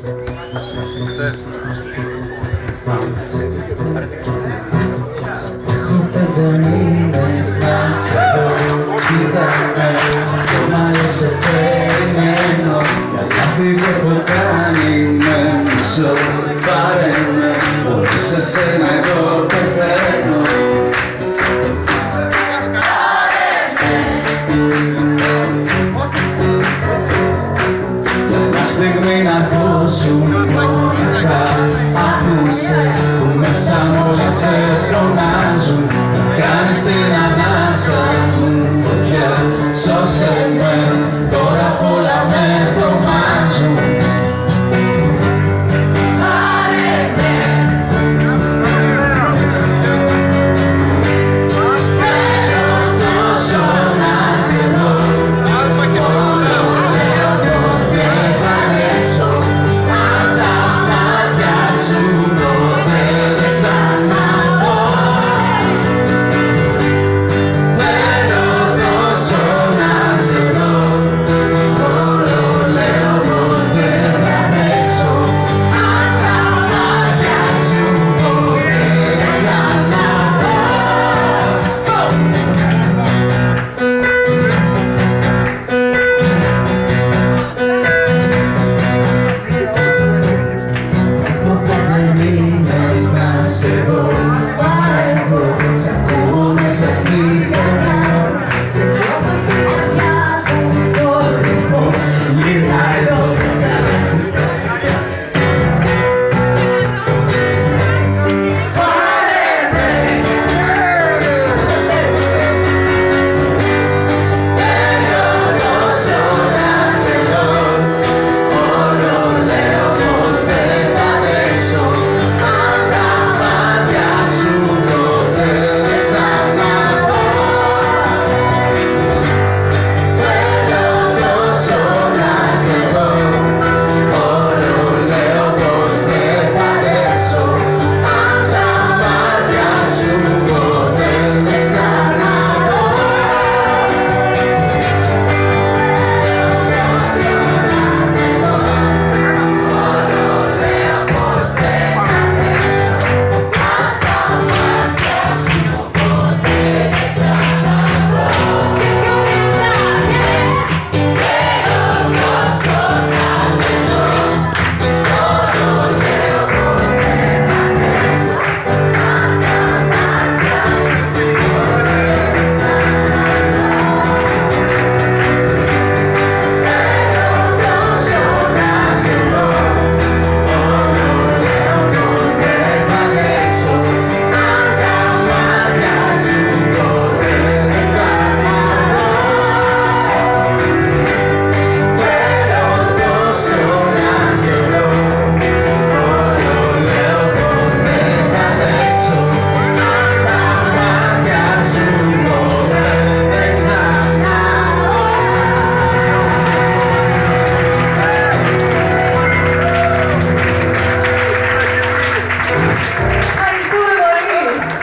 Έχω 5 μήνες να σε πω, κοίταμε, ακόμα σε περιμένω. Για λάθη που έχω κάνει με μισό, πάρε με, χωρίς σε σένα εγώ πεθαίνω. Μια στιγμή να ακούσουμε μοναχά, ακούσε που μέσα μου όλα σε φρονά.